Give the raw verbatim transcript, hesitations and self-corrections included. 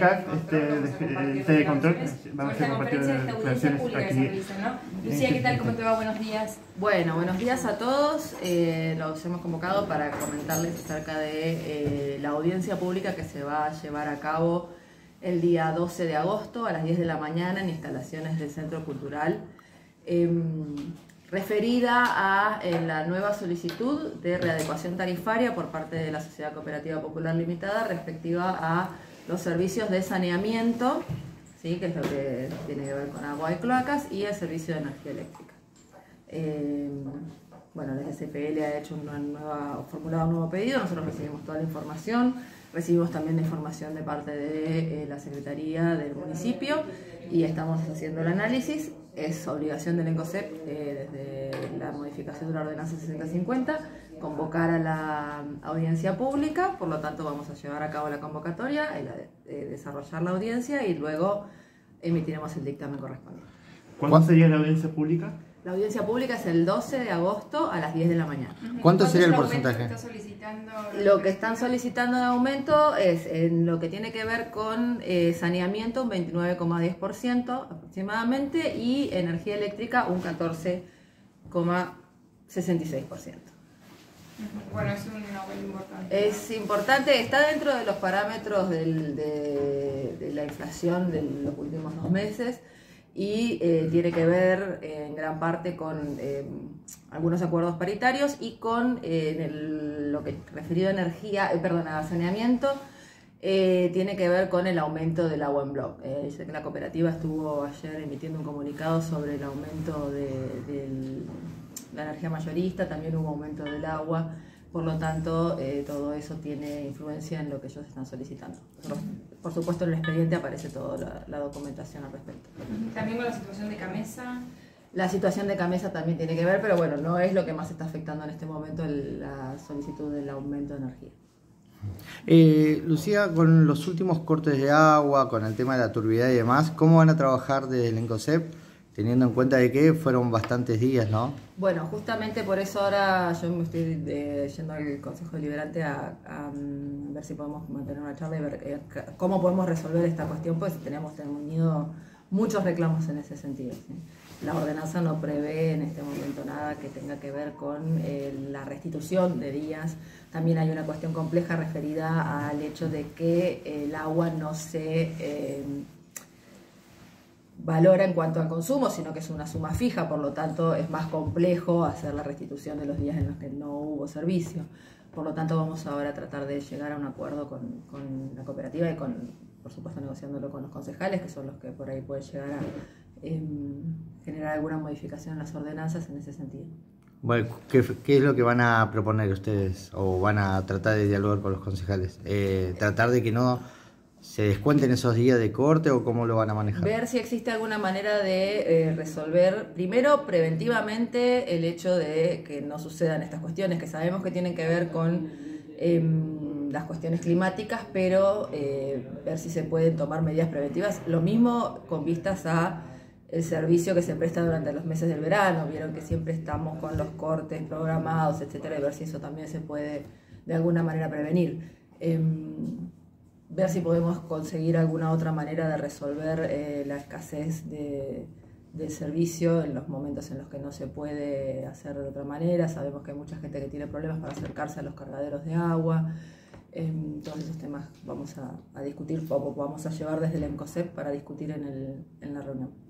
acá, este, este control, vamos a compartir declaraciones aquí. Lucía, ¿qué tal? ¿Cómo te va? Buenos días. Bueno, buenos días a todos. Eh, los hemos convocado para comentarles acerca de eh, la audiencia pública que se va a llevar a cabo el día doce de agosto a las diez de la mañana en instalaciones del Centro Cultural, eh, referida a eh, la nueva solicitud de readecuación tarifaria por parte de la Sociedad Cooperativa Popular Limitada respectiva a los servicios de saneamiento, ¿sí?, que es lo que tiene que ver con agua y cloacas, y el servicio de energía eléctrica. Eh, bueno, desde C P L ha hecho una nueva, formulado un nuevo pedido, nosotros recibimos toda la información, recibimos también la información de parte de eh, la Secretaría del municipio y estamos haciendo el análisis. Es obligación del ENCOSEP, eh, desde la modificación de la ordenanza sesenta cincuenta, convocar a la audiencia pública, por lo tanto vamos a llevar a cabo la convocatoria, el, eh, desarrollar la audiencia y luego emitiremos el dictamen correspondiente. ¿Cuándo sería la audiencia pública? La audiencia pública es el doce de agosto a las diez de la mañana. ¿Cuánto sería el porcentaje? Que está solicitando lo que están solicitando de aumento es en lo que tiene que ver con eh, saneamiento un veintinueve coma diez por ciento aproximadamente y energía eléctrica un catorce coma sesenta y seis por ciento. Bueno, es un aumento importante. Es importante, está dentro de los parámetros del, de, de la inflación de los últimos dos meses. Y eh, tiene que ver eh, en gran parte con eh, algunos acuerdos paritarios y con eh, en el, lo que referido a energía, eh, perdón, a saneamiento, eh, tiene que ver con el aumento del agua en bloque. Eh, dice que la cooperativa estuvo ayer emitiendo un comunicado sobre el aumento de, de la energía mayorista, también hubo aumento del agua. Por lo tanto, eh, todo eso tiene influencia en lo que ellos están solicitando. Por, por supuesto, en el expediente aparece toda la, la documentación al respecto. También con la situación de Camesa. La situación de Camesa también tiene que ver, pero bueno, no es lo que más está afectando en este momento el, la solicitud del aumento de energía. Eh, Lucía, con los últimos cortes de agua, con el tema de la turbidez y demás, ¿cómo van a trabajar desde el ENCOSEP? Teniendo en cuenta de que fueron bastantes días, ¿no? Bueno, justamente por eso ahora yo me estoy de, yendo al Consejo Deliberante a, a, a ver si podemos mantener una charla y ver eh, cómo podemos resolver esta cuestión, pues tenemos tenido muchos reclamos en ese sentido, ¿sí? La ordenanza no prevé en este momento nada que tenga que ver con eh, la restitución de días. También hay una cuestión compleja referida al hecho de que el agua no se Eh, valora en cuanto al consumo, sino que es una suma fija, por lo tanto es más complejo hacer la restitución de los días en los que no hubo servicio. Por lo tanto vamos ahora a tratar de llegar a un acuerdo con, con la cooperativa y con, por supuesto, negociándolo con los concejales, que son los que por ahí pueden llegar a eh, generar alguna modificación en las ordenanzas en ese sentido. Bueno, ¿qué, ¿qué es lo que van a proponer ustedes o van a tratar de dialogar con los concejales? Eh, ¿Tratar de que no se descuenten esos días de corte o cómo lo van a manejar? Ver si existe alguna manera de eh, resolver, primero, preventivamente el hecho de que no sucedan estas cuestiones, que sabemos que tienen que ver con eh, las cuestiones climáticas, pero eh, ver si se pueden tomar medidas preventivas. Lo mismo con vistas a el servicio que se presta durante los meses del verano. Vieron que siempre estamos con los cortes programados, etcétera, y ver si eso también se puede de alguna manera prevenir. Eh, ver si podemos conseguir alguna otra manera de resolver eh, la escasez de, de servicio en los momentos en los que no se puede hacer de otra manera. Sabemos que hay mucha gente que tiene problemas para acercarse a los cargaderos de agua. Eh, todos esos temas vamos a, a discutir, o vamos a llevar desde el ENCOSEP para discutir en, el, en la reunión.